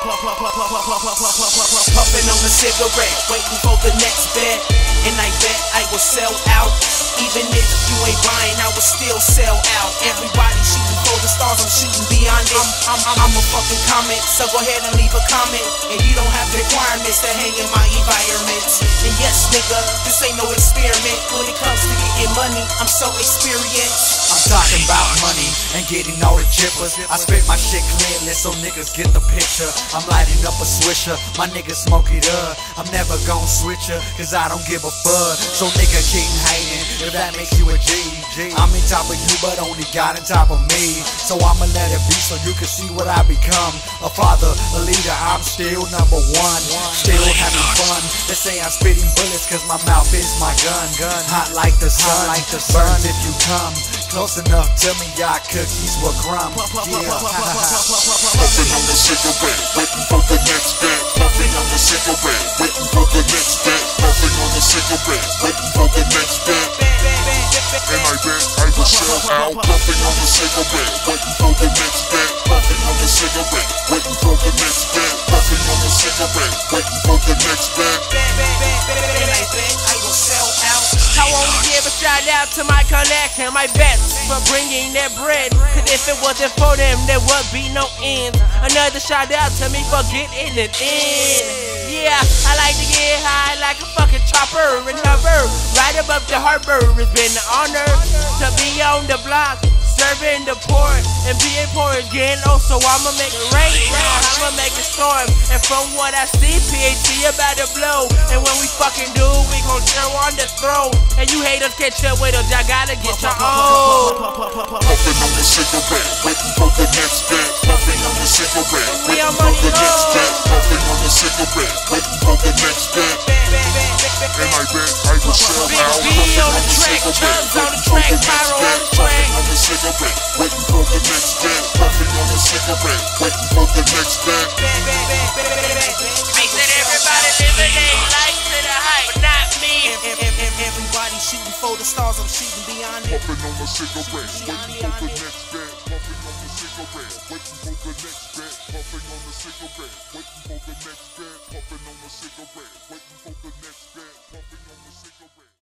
Puffing on a cigarette, waiting for the next bet. And I bet I will sell out. Even if you ain't buying, I will still sell out. Everybody shooting for the stars, I'm shooting beyond it. I'm a fucking comet, so go ahead and leave a comment. And you don't have the requirements to hang in my environment. And yes, nigga, this ain't no experiment. When it comes to getting money, I'm so experienced. I'm talking about money and getting all the chippers. I spit my shit clearly so niggas get the picture. I'm lighting up a swisher, my niggas smoke it up. I'm never gon' switch her, cause I don't give a fuck. So nigga keep hating, if that makes you a G. I'm in top of you but only God on top of me. So I'ma let it be so you can see what I become. A father, a leader, I'm still number one. Still having fun. They say I'm spitting bullets cause my mouth is my gun. Hot like the sun, burn if you come close enough to me, y'all cookies will crumb. Yeah. Puffing on the cigarette, waiting for the next bet. Puffing on the cigarette, waiting for the next bet. Puffing on the cigarette, waiting for the next bet. And I bet I will sell out. Puffing on the cigarette, waiting for the next bet. Puffing on the cigarette, waiting for the next bet. Puffing on the cigarette, waiting for the next bet. And I bet I will sell out. I wanna give a shout out to my connect and my bets for bringing that bread. Cause if it wasn't for them, there would be no end. Another shout out to me for getting it in. Yeah, I like to get high like a fucking chopper and hover right above the harbor. It's been an honor to be on the block, serving the poor and being poor again. Oh, so I'ma make it rain now, I'ma make it storm. And from what I see, PhD about to blow. And when we fucking do, we gon' show on the throne. And you haters can't chill with us, y'all gotta get your own. Puffing on the cigarette, waiting for the next bet. Puffing on the cigarette, waiting for the next bet. Puffing on the cigarette, waiting for the next bet. And I bet I will sell out. Big B on the track, Chubbs on the track, Pyro on the track. Puffing on the cigarette, waiting for the next bet. Puffing on the cigarette, waiting for the next bet. I said everybody living their life to the height, but not me. Everybody shooting for the stars, I'm shooting beyond it. Puffing on the cigarette, waiting for the next bet. Puffing on the cigarette, waiting for the next bet. Puffing on the cigarette, waiting for the next bet. Puffing on the cigarette, waiting for the next bet.